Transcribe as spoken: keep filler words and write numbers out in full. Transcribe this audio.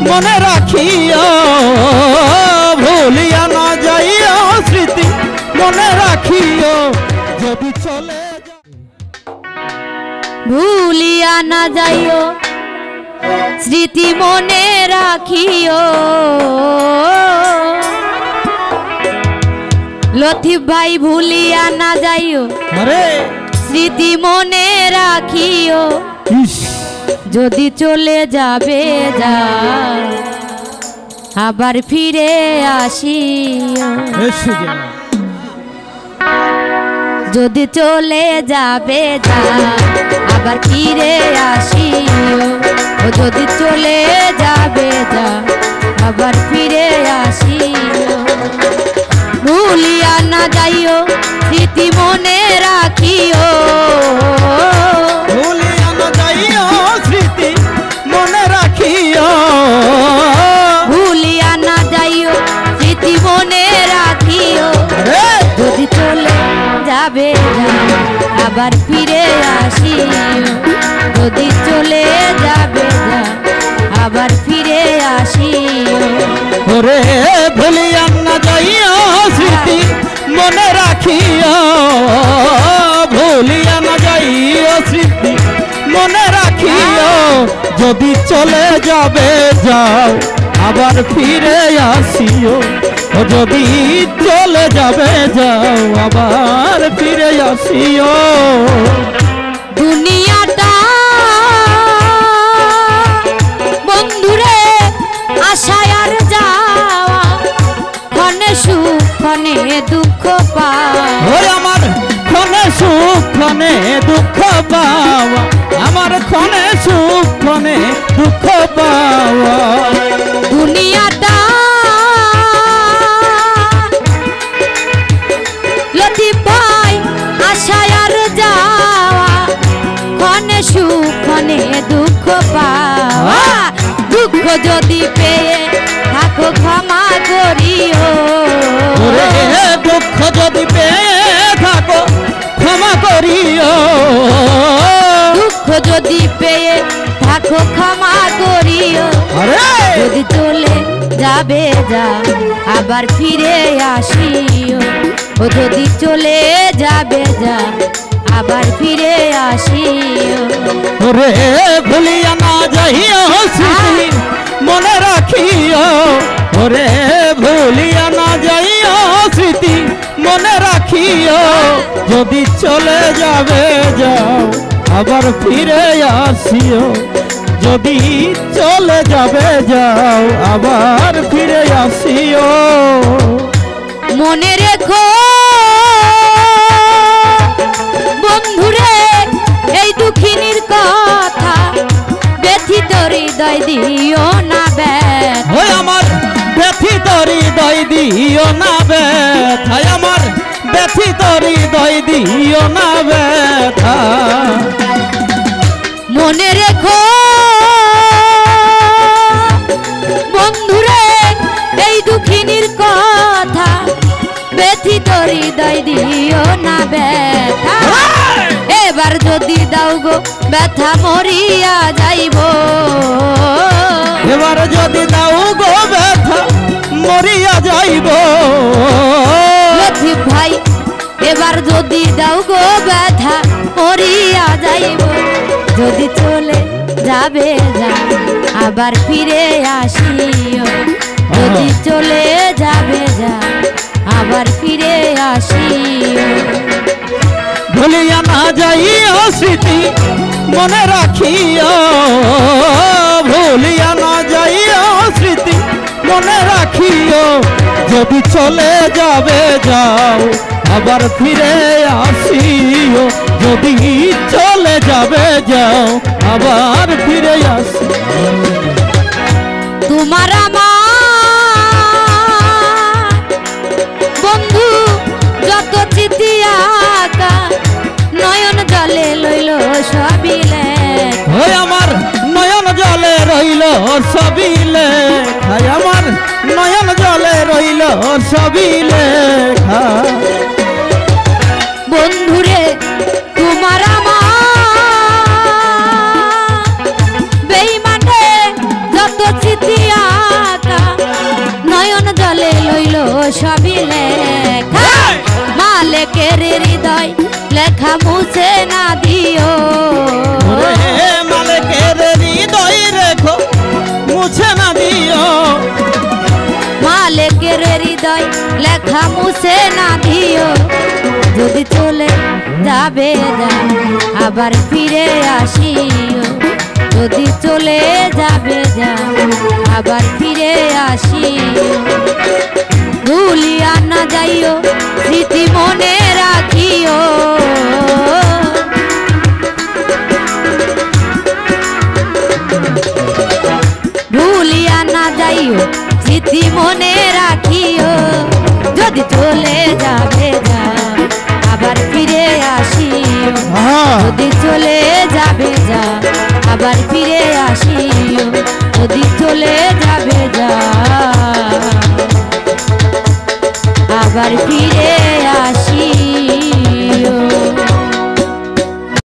মনে রাখিও ভুলিয়া না যাইও স্মৃতি মনে রাখিও যদি চলে ভুলিয়া না যাইও স্মৃতি মনে রাখিও লতিফ ভাই ভুলিয়া না যাইও আরে স্মৃতি মনে রাখিও যদি চলে যাবে যা আবার ফিরে আসিও যদি চলে যাবে যা আবার ফিরে আসিও যদি চলে যাবে যা আবার ফিরে আসিও ভুলিয়া না যাইও স্মৃতি মনে রাখিও ভুলিয়া না যাইও স্মৃতি মনে রাখিও ভুলিয়া না যাইও স্মৃতি মনে রাখিও যদি চলে যাবে যা আবার ফিরে আসিও যদি চলে যাবে যা আবার ফিরে আসিও ওরে ভুলিয়া না যাইও স্মৃতি মনে রাখিও ভুলিয়া না যাইও স্মৃতি মনে রাখিও যদি চলে যাবে যাও আবার ফিরে আসিও যদি চলে যাবে যাও আবার ফিরে আসিও দুনিয়াটা বন্ধুরে আশায় আর যাওয়া ক্ষণে সুখ ক্ষণে দুঃখ পাওয়া ওই আমার ক্ষণে সুখ ক্ষণে দুঃখ পাওয়া আমার ক্ষণে সুখ ক্ষণে দুঃখ পাওয়া দুনিয়াটা লতিফ ভাই আশায় আর যাওয়া ক্ষণে সুখ ক্ষণে দুঃখ পাওয়া দুঃখ যদি পেয়ে থাকো ক্ষমা করিও দুঃখ যদি পেয়ে থাকো ক্ষমা করিও দুঃখ যদি পেয়ে থাকো ক্ষমা করিও যদি চলে যাবে যা আবার ফিরে আসিও ও যদি চলে যাবে যা আবার ফিরে আসিও ওরে ভুলিয়া না যাইও স্মৃতি মনে রাখিও ওরে ভুলিয়া না যাইও স্মৃতি মনে রাখিও যদি চলে যাবে যাও আবার ফিরে আসিও যদি চলে যাবে যাও আবার ফিরে আসিও মনে রেখো বন্ধুরে এই দুঃখিনীর কথা ব্যথিত হৃদয় দিও না ব্যথা আমার ব্যথিত হৃদয় দিও না ব্যথা আমার ব্যথিত হৃদয় দিও না ব্যথা মনে রেখো বন্ধুরে এই দুঃখিনীর কথা ব্যথিত হৃদয় দিও না ব্যথা এবার যদি দাও গো ব্যথা মরিয়া যাইব এবার যদি দাও গো ব্যথা মরিয়া যাইব লতিফ ভাই এবার যদি দাও গো ব্যথা মরিয়া যাইব যদি চলে যাবে যা আবার ফিরে আসিও যদি চলে যাবে যা আবার ফিরে আসিও ভুলিয়া না যাইও স্মৃতি মনে রাখিও ভুলিয়া না যাইও স্মৃতি মনে রাখিও যদি চলে যাবে যাও আবার ফিরে আসিও যদি চলে যাবে যাও আবার ফিরে আসিও তোমার আমার বন্ধু যত চিঠি আঁকা নয়ন জলে লইল সবই লেখা আমার নয়ন জলে রইল সবই লেখা আমার নয়ন জলে রইল সবই লেখা বন্ধুরে তোমার আমার বেঈমানে যত চিঠি কথা মুছে না দিও যদি চলে যাবে যা আবার ফিরে আসিও যদি চলে যাবে যা আবার ফিরে আসিও ভুলিয়া না যাইও স্মৃতি মনে রাখিও ভুলিয়া না যাইও স্মৃতি মনে রাখিও যদি চলে যাবে যা আবার ফিরে আসিও যদি চলে যাবে যা আবার ফিরে আসিও যদি চলে যাবে যা আবার ফিরে